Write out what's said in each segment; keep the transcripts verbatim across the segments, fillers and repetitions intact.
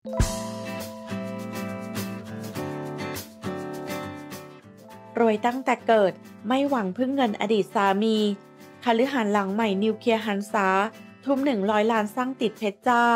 รวยตั้งแต่เกิดไม่หวังพึ่งเงินอดีตสามีคฤหาสน์หลังใหม่นิวเคลียร์หันษาทุ่มหนึ่งร้อยล้านสร้างติดเพชรจ้า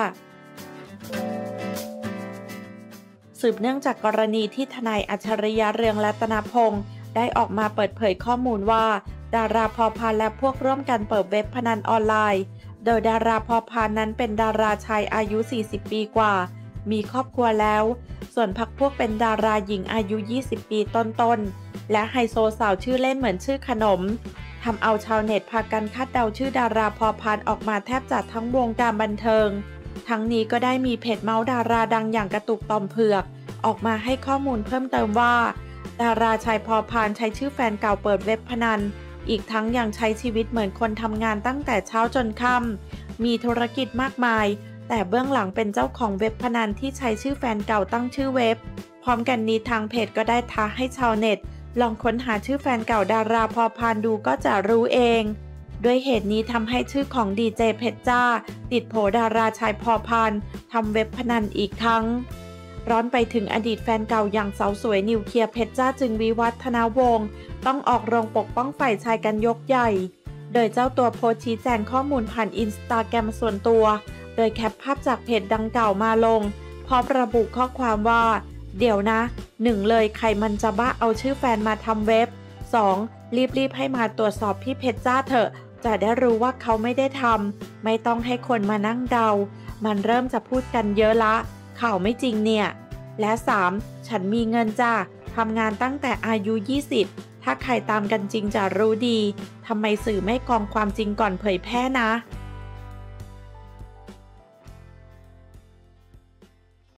สืบเนื่องจากกรณีที่ทนายอัจฉริยะเรืองรัตนพงศ์ได้ออกมาเปิดเผยข้อมูลว่าดาราพอพานและพวกร่วมกันเปิดเว็บพนันออนไลน์โดยดาราพอพานนั้นเป็นดาราชายอายุสี่สิบปีกว่ามีครอบครัวแล้วส่วนพรรคพวกเป็นดาราหญิงอายุยี่สิบปีต้นๆและไฮโซสาวชื่อเล่นเหมือนชื่อขนมทำเอาชาวเน็ตพากันคาดเดาชื่อดาราพอพานออกมาแทบจะทั้งวงการบันเทิงทั้งนี้ก็ได้มีเพจเมาส์ดาราดังอย่างกระตุกต่อมเผือกออกมาให้ข้อมูลเพิ่มเติมว่าดาราชายพอพานใช้ชื่อแฟนเก่าเปิดเว็บพนันอีกทั้งยังใช้ชีวิตเหมือนคนทำงานตั้งแต่เช้าจนค่ำมีธุรกิจมากมายแต่เบื้องหลังเป็นเจ้าของเว็บพนันที่ใช้ชื่อแฟนเก่าตั้งชื่อเว็บพร้อมกันนี้ทางเพจก็ได้ท้าให้ชาวเน็ตลองค้นหาชื่อแฟนเก่าดาราพอพานดูก็จะรู้เองด้วยเหตุนี้ทำให้ชื่อของดีเจเพชรจ้าติดโผดาราชายพอพานทำเว็บพนันอีกครั้งร้อนไปถึงอดีตแฟนเก่าอย่างสาวสวยนิวเคลียร์เพชรจ้าจึงวิวัฒนาวงศ์ต้องออกโรงปกป้องฝ่ายชายกันยกใหญ่โดยเจ้าตัวโพสต์ชี้แจงข้อมูลผ่านอินสตาแกรมส่วนตัวโดยแคปภาพจากเพจดังกล่าวมาลงพร้อมระบุข้อความว่าเดี๋ยวนะหนึ่งเลยใครมันจะบ้าเอาชื่อแฟนมาทำเว็บสองรีบๆให้มาตรวจสอบพี่เพชรจ้าเถอะจะได้รู้ว่าเขาไม่ได้ทำไม่ต้องให้คนมานั่งเดามันเริ่มจะพูดกันเยอะละข่าวไม่จริงเนี่ยและสามฉันมีเงินจ้าทำงานตั้งแต่อายุยี่สิบถ้าใครตามกันจริงจะรู้ดีทำไมสื่อไม่กรองความจริงก่อนเผยแพร่นะ